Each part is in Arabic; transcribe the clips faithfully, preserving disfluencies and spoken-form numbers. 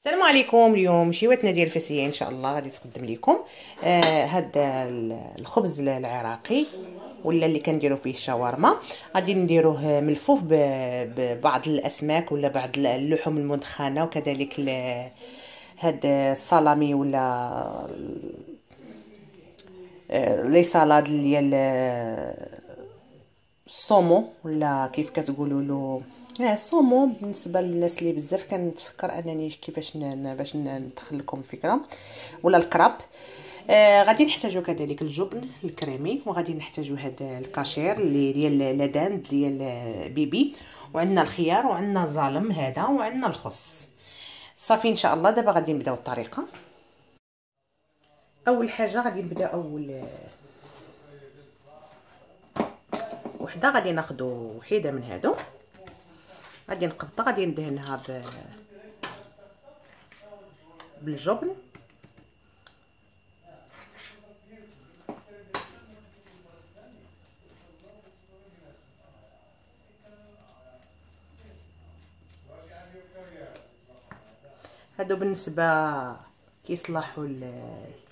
السلام عليكم. اليوم شيواتنا ديال الفاسيه ان شاء الله غادي تقدم لكم آه هذا الخبز العراقي ولا اللي كنديروا به الشاورما. غادي نديروه ملفوف ببعض الاسماك ولا بعض اللحوم المدخنه، وكذلك هذا السلامي ولا آه لي سالاد ديال الصومو ولا كيف كتقولوا له اه الصومو. بالنسبه للناس اللي بزاف كنتفكر انني كيفاش ن... باش ندخل لكم فكره، ولا الكراب. آه غادي نحتاجو كذلك الجبن الكريمي، وغادي نحتاجو هذا الكاشير اللي ديال لادان ديال بيبي، وعندنا الخيار وعندنا الزالم هذا وعندنا الخس. صافي ان شاء الله. دابا غادي نبداو الطريقه. اول حاجه غادي نبدا اول وحده غادي ناخذ وحيده من هادو، غادي نقبطها، غادي ندهنها ب... بالجبن، هادو بالنسبه كيصلحوا ال...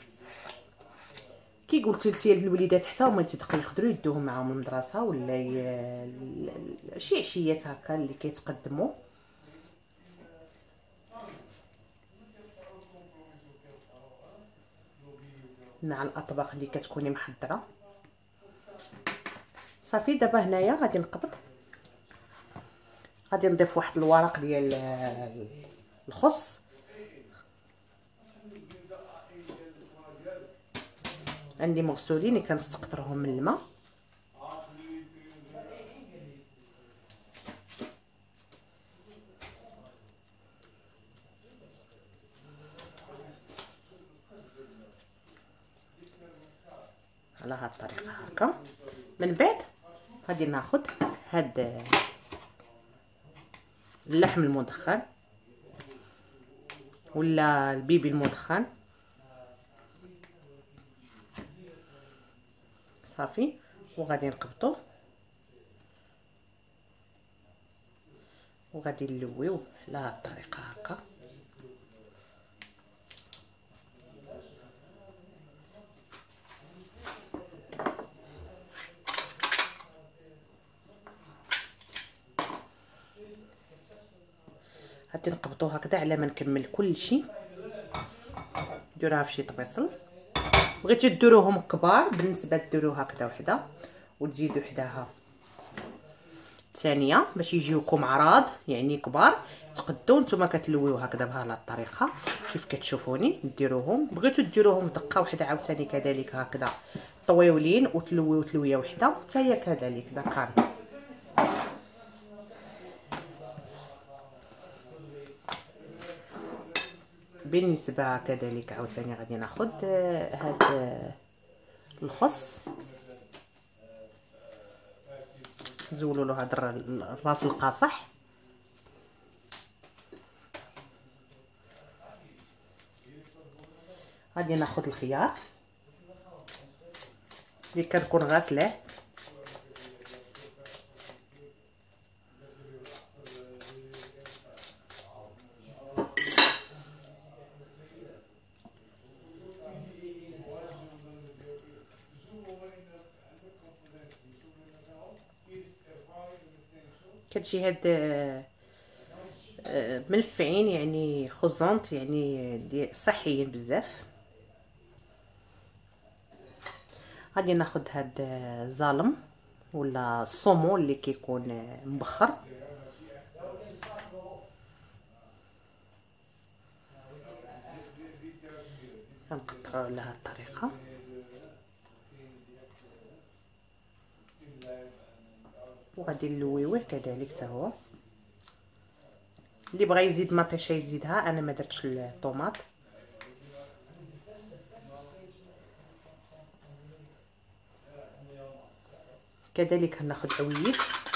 كي قلت لتي الوليدات حتى هما تيدخلوا يقدروا يدوهم معاهم المدرسه ولا ي... شي عشيات هكا اللي كيتقدموا. مع الاطباق اللي كتكوني محضره. صافي دابا هنايا غادي نقبض، غادي نضيف واحد الورق ديال الخس، عندي مغسولين كنستقطرهم من الماء. على هاد الطريقه هكا. من بعد غادي ناخذ هاد اللحم المدخن ولا البيبي المدخن. صافي وغادي نقبطوه وغادي نلويوه على هاد الطريقه هكا. غادي نقبطوه هكذا على ما نكمل كلشي. ديروها في شي طبيصل، بغيتو ديروهم كبار بالنسبه ديروا هكذا وحده وتزيدوا حداها ثانيه باش يجيوكم عراض يعني كبار. تقدوا نتوما كتلويو هكذا بهذه الطريقه كيف كتشوفوني ديروهم. بغيتو ديروهم في دقه وحده عاوتاني كذلك هكذا طويولين وتلويو تلويه وحده حتى هي كذلك دكان. بالنسبه كذلك عاوتاني غادي ناخذ هذا الخس، نزولوا له هذا الراس القاصح. غادي ناخذ الخيار اللي كنكون غاسلاه، كتجي هاد ملفعين يعني خزونط يعني صحيين بزاف. غادي ناخذ هاد الزالم ولا الصومو اللي كيكون مبخر، غنقطعوه على هاد الطريقه. وغادي نلويوه كذلك حتى هو. اللي بغى يزيد مطيشه يزيدها، انا ما درتش الطوماط. كذلك هناخذ عويد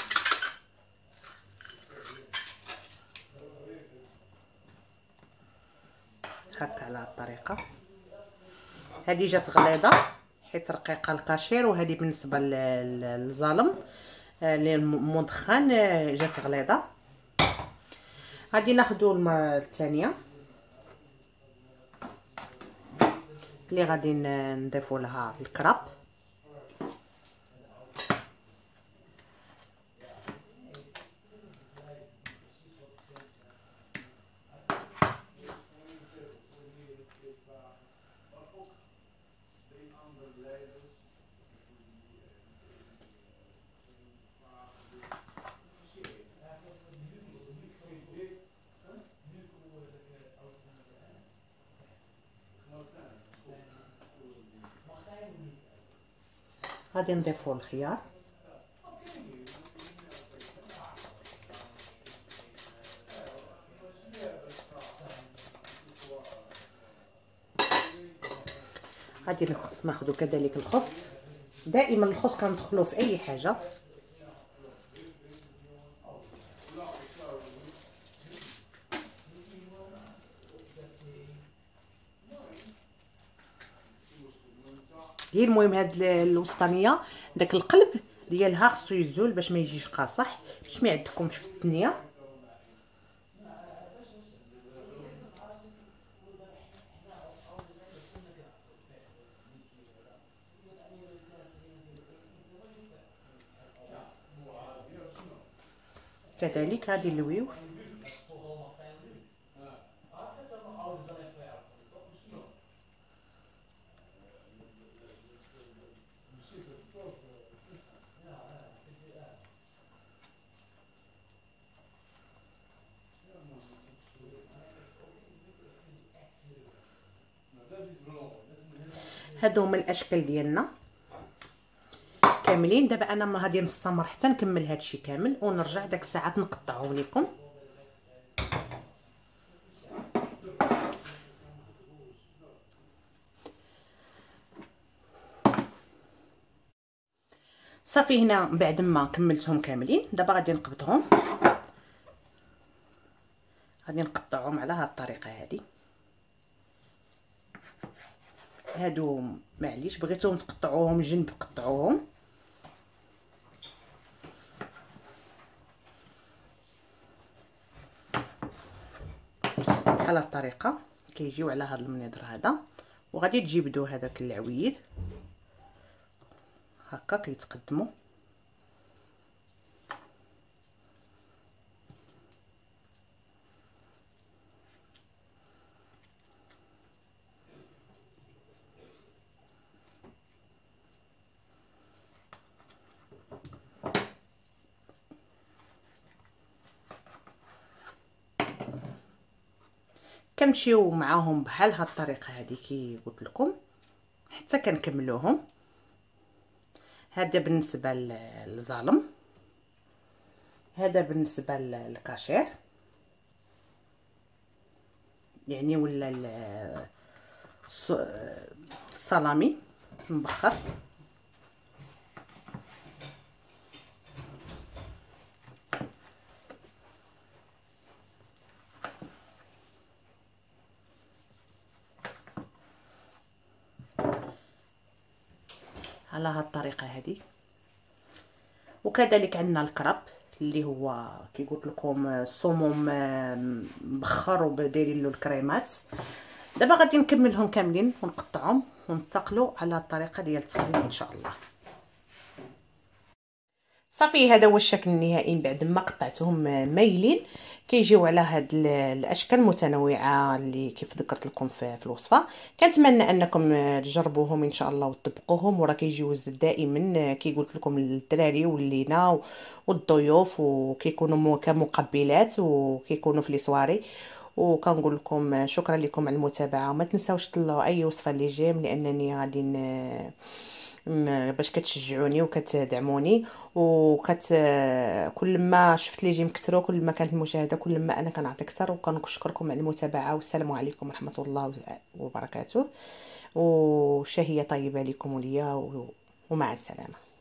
هكا على الطريقه. هذه جات غليظه حيت رقيقه الكاشير، وهذه بالنسبه للظالم اللي مدخن جات غليظه. غادي ناخذوا المره الثانيه اللي غادي نضيفوا لها الكراب. غادي نضيفوا الخيار، غادي ناخذوا كذلك الخس. دائما الخس كندخلوه في اي حاجه. هي المهم هاد الوسطانيه داك القلب ديالها خصو يزول باش ما يجيش قاصح، باش ما يعدكمش في الثنيه. كذلك غادي نلويو هادو هما الاشكال ديالنا كاملين. دابا انا ما غادي نستمر حتى نكمل هادشي كامل ونرجع داك الساعات نقطعهم لكم. صافي هنا بعد ما كملتهم كاملين دابا غادي نقبضهم، غادي نقطعهم على هاد الطريقه هادي. هادو معليش بغيتوهم تقطعوهم جنب قطعوهم، بحال هاد الطريقه كيجيو على هاد المنيضر هذا. وغادي تجبدوا هذاك العويد هكا كيتقدموا. كنمشيو معاهم بحال هاد الطريقه هذه كي قلت لكم حتى كنكملوهم. هذا بالنسبه للظالم، هذا بالنسبه للكاشير يعني ولا السلامي مبخر. على هاد الطريقه هذه. وكذلك عندنا الكراب اللي هو كي قلت لكم الصوموم مبخر ودايرين له الكريمات. دابا غادي نكملهم كاملين ونقطعهم وننتقلوا على الطريقه ديال التقليد ان شاء الله. صافي هذا هو الشكل النهائي بعد ما قطعتهم مايلين. كيجيو على هاد الاشكال المتنوعه اللي كيف ذكرت لكم في الوصفه. كنتمنى انكم تجربوهم ان شاء الله وتطبقوهم، وراه كيجيو دائما كي قلت لكم للدراري واللينا والضيوف، وكيكونوا كمقبلات وكيكونوا في لي سواري. وكنقول لكم شكرا لكم على المتابعه، وما تنساوش تطلعوا اي وصفه اللي جايه، لانني غادي باش كتشجعوني وكتدعموني، وكت كل ما شفت لي يجي مكثروا كل ما كانت المشاهده كل ما انا كنعطي اكثر. وكنشكركم على المتابعه، والسلام عليكم ورحمه الله وبركاته، وشهيه طيبه لكم وليا، ومع السلامه.